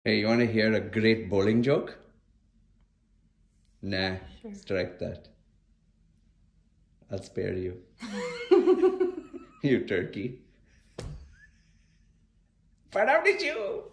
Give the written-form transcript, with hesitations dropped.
Hey, you want to hear a great bowling joke? Nah, Sure. strike that. I'll spare you. You turkey. But how did you?